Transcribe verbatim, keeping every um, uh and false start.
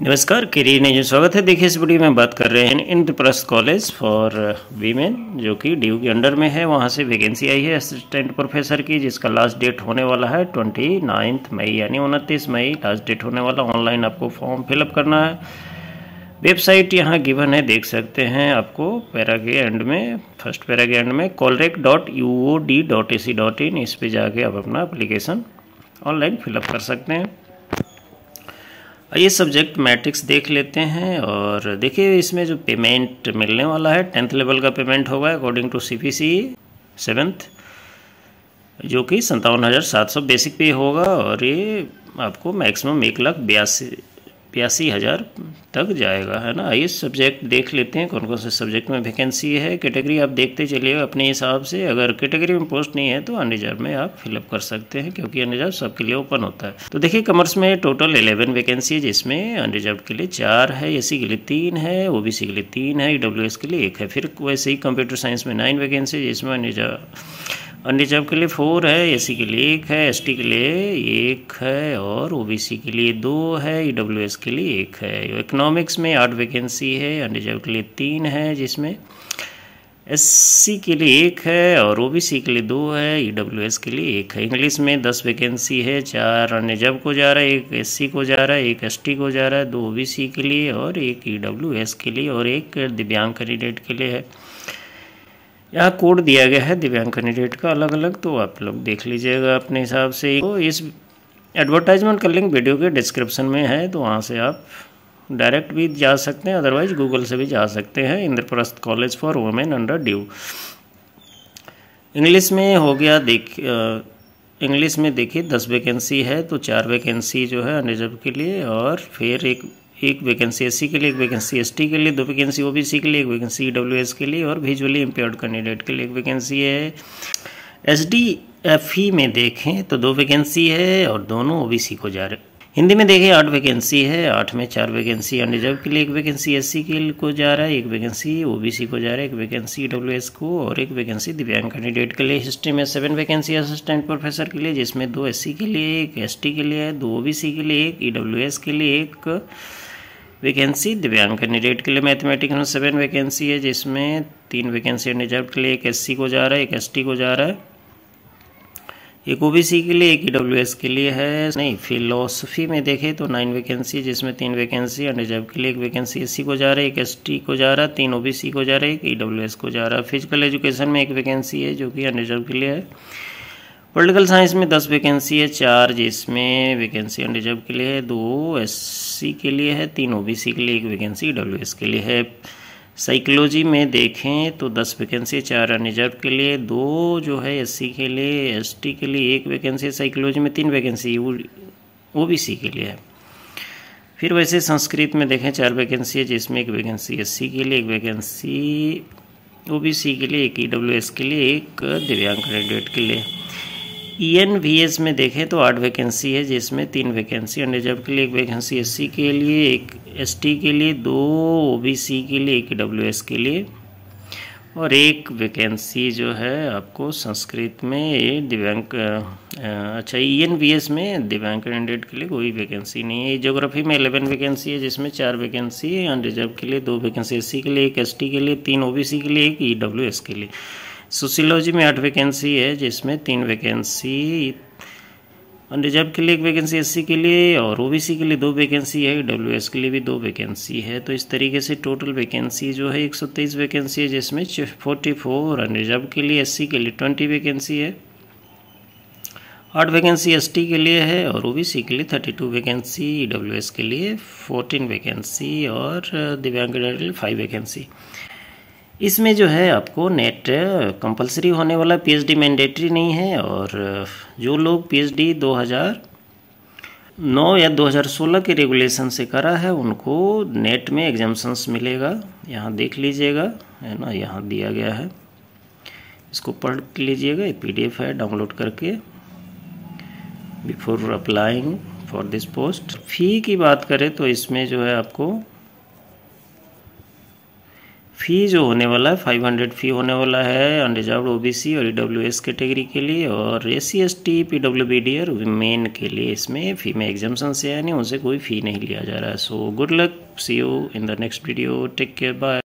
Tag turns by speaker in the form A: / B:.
A: नमस्कार, करियर ने जो स्वागत है। देखिए, इस वीडियो में बात कर रहे हैं इंद्रप्रस्थ कॉलेज फॉर वीमेन जो कि डी यू के अंडर में है। वहाँ से वैकेंसी आई है असिस्टेंट प्रोफेसर की, जिसका लास्ट डेट होने वाला है ट्वेंटी नाइन्थ मई यानी उनतीस मई लास्ट डेट होने वाला। ऑनलाइन आपको फॉर्म फिलअप करना है। वेबसाइट यहाँ गिवन है, देख सकते हैं आपको पैरा के एंड में, फर्स्ट पैरा के एंड में colrec dot U O D dot A C dot in. इस पर जाके आप अपना एप्लीकेशन ऑनलाइन फिलअप कर सकते हैं। ये सब्जेक्ट मैट्रिक्स देख लेते हैं और देखिए इसमें जो पेमेंट मिलने वाला है टेंथ लेवल का पेमेंट होगा according to C P C seventh, जो कि संतावन हज़ार सात सौ बेसिक पे होगा और ये आपको मैक्सिमम एक लाख बयासी बयासी हज़ार तक जाएगा, है ना। ये सब्जेक्ट देख लेते हैं कौन कौन से सब्जेक्ट में वैकेंसी है। कैटेगरी आप देखते चलिएगा अपने हिसाब से। अगर कैटेगरी में पोस्ट नहीं है तो अनरिजर्व में आप फिलअप कर सकते हैं, क्योंकि अनरिजर्व सबके लिए ओपन होता है। तो देखिए, कॉमर्स में टोटल इलेवन वैकेंसी है, जिसमें अनरिजर्व के लिए चार है, एस सी के लिए तीन है, ओ बी सी के लिए तीन है, ई डब्ल्यू एस के लिए एक है। फिर वैसे ही कंप्यूटर साइंस में नाइन वैकेंसी, जिसमें अनरिजर्व अनरिजर्व के लिए फोर है, एससी के लिए एक है, एसटी के लिए एक है और ओबीसी के लिए दो है, ईडब्ल्यूएस के लिए एक है। इकोनॉमिक्स में आठ वैकेंसी है, अनरिजर्व के लिए तीन है, जिसमें एससी के लिए एक है और ओबीसी के लिए दो है, ईडब्ल्यूएस के लिए एक है। इंग्लिश में दस वैकेंसी है, चार अनरिजर्व को जा रहा है, एक एससी को जा रहा है, एक एसटी को जा रहा है, दो ओबीसी के लिए और एक ईडब्ल्यूएस के लिए और एक दिव्यांग कैंडिडेट के लिए है। यहाँ कोड दिया गया है दिव्यांग कैंडिडेट का अलग अलग, तो आप लोग देख लीजिएगा अपने हिसाब से। तो इस एडवर्टाइजमेंट का लिंक वीडियो के डिस्क्रिप्शन में है, तो वहाँ से आप डायरेक्ट भी जा सकते हैं, अदरवाइज गूगल से भी जा सकते हैं। Indraprastha college for women under DU. English में हो गया, देख इंग्लिश में देखिए दस वैकेंसी है, तो चार वैकेंसी जो है अनरिजर्व के लिए और फिर एक एक वैकेंसी एससी के लिए, एक वैकेंसी एसटी के लिए, दो वैकेंसी ओबीसी के लिए, एक वैकेंसी ईडब्ल्यूएस के लिए और विजुअली इम्पेयर्ड कैंडिडेट के लिए एक वैकेंसी है। एसडीएफई में देखें तो दो वैकेंसी है और दोनों ओबीसी को जा रहे। हिंदी में देखें आठ वैकेंसी है, आठ में चार वैकेंसी अनरिजर्व के लिए, एक वैकेंसी एससी के लिए को जा रहा है, एक वैकेंसी ओबीसी को जा रहा है, एक वैकेंसी ईडब्ल्यूएस को और एक वैकेंसी दिव्यांग कैंडिडेट के लिए। हिस्ट्री में सेवन वैकेंसी असिस्टेंट प्रोफेसर के लिए, जिसमें दो एससी के लिए, एक एसटी के लिए, दो ओबीसी के लिए, एक ईडब्ल्यूएस के लिए, एक वैकेंसी दिव्यांग कैंडिडेट के लिए। मैथमेटिक्स में सेवन वैकेंसी है, जिसमें तीन वैकेंसी अनरिजर्व के लिए, एक एससी को जा रहा है, एक एसटी को जा रहा है, एक ओबीसी के लिए, एक ईडब्ल्यूएस के लिए है। नहीं, फिलोसफी में देखें तो नाइन वैकेंसी, जिसमें तीन वैकेंसी अनरिजर्व के लिए, एक वैकेंसी एससी को जा रहा है, एक एसटी को जा रहा है, तीन ओबीसी को जा रहा है, एक ईडब्ल्यूएस को जा रहा है। फिजिकल एजुकेशन में एक वैकेंसी है, जो कि अनरिजर्व के लिए है। पॉलिटिकल साइंस में दस वैकेंसी है, चार जिसमें वैकेंसी अनरिजर्व के लिए है, दो एससी के लिए है, तीन ओबीसी के लिए, एक वैकेंसी ईडब्ल्यूएस के लिए है। साइकोलॉजी में देखें तो दस वैकेंसी, चार अनरिजर्व के लिए, दो जो है एससी के लिए, एसटी के लिए, एक वैकेंसी साइकोलॉजी में, तीन वैकेंसी ओबीसी के लिए है। फिर वैसे संस्कृत में देखें चार वैकेंसी है, जिसमें एक वैकेंसी एससी के लिए, एक वैकेंसी ओबीसी के लिए, एक ईडब्ल्यूएस के लिए, एक दिव्यांग कैंडिडेट के लिए। ईएनवीएस में देखें तो आठ वैकेंसी है, जिसमें तीन वैकेंसी अनरिजर्व के लिए, एक वैकेंसी एससी के लिए, एक एसटी के लिए, दो ओबीसी के लिए, एक ईडब्ल्यूएस के लिए और एक वैकेंसी जो है आपको संस्कृत में दिव्यांग। अच्छा, ईएनवीएस में दिव्यांग कैंडिडेट के लिए कोई वैकेंसी नहीं है। ज्योग्राफी में इलेवन वैकेंसी है, जिसमें चार वैकेंसी अनरिजर्व के लिए, दो वैकेंसी एससी के लिए, एक एसटी के लिए, तीन ओबीसी के लिए, एक ईडब्ल्यूएस के लिए। सोशियोलॉजी में आठ वैकेंसी है, जिसमें तीन वैकेंसी अनरिजर्व के लिए, एक वैकेंसी एससी के लिए और ओबीसी के लिए दो वैकेंसी है, डब्ल्यूएस के लिए भी दो वैकेंसी है। तो इस तरीके से टोटल वैकेंसी जो है एक सौ तेईस वैकेंसी है, जिसमें फोर्टी फोर अनरिजर्व के लिए, एससी के लिए ट्वेंटी वैकेंसी है, आठ वैकेंसी एसटी के लिए है और ओबीसी के लिए थर्टी टू वैकेंसी, ईडब्ल्यूएस के लिए फोर्टीन वैकेंसी और दिव्यांग के लिए फाइव वैकेंसी। इसमें जो है आपको नेट कंपलसरी होने वाला, पीएचडी मैंडेटरी नहीं है। और जो लोग पीएचडी दो हज़ार नौ या दो हज़ार सोलह के रेगुलेशन से करा है, उनको नेट में एग्जाम्शंस मिलेगा। यहाँ देख लीजिएगा, है ना, यहाँ दिया गया है, इसको पढ़ लीजिएगा। ये पीडीएफ है, डाउनलोड करके before applying for this post. Fee की बात करें तो इसमें जो है आपको फ़ी जो होने वाला है फाइव हंड्रेड फ़ी होने वाला है अनरिजर्व्ड ओबीसी और ईडब्ल्यूएस कैटेगरी के लिए, और S C S T PWBD और विमेन के लिए इसमें फ़ी में एग्जाम्पशन से यानी उनसे कोई फ़ी नहीं लिया जा रहा है। So good luck, see you in the next video, take care, bye.